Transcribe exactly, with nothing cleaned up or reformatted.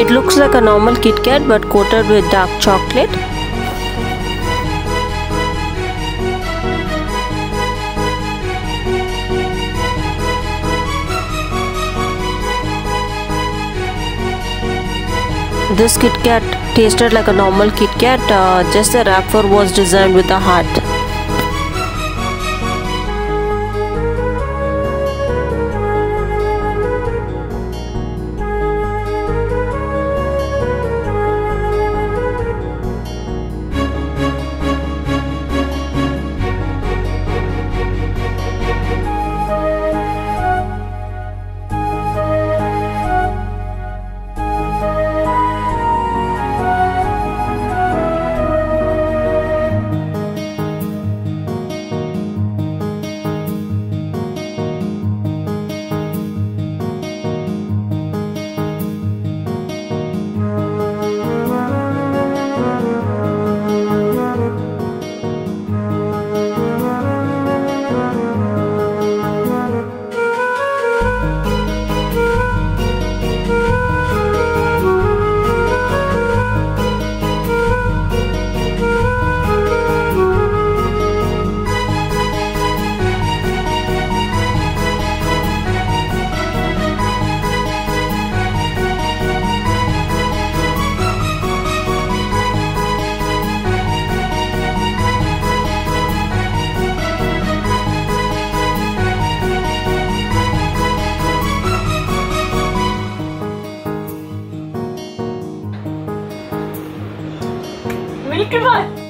It looks like a normal Kit Kat but coated with dark chocolate. This Kit Kat tasted like a normal Kit Kat, uh, just the wrapper was designed with a heart. Milk bar.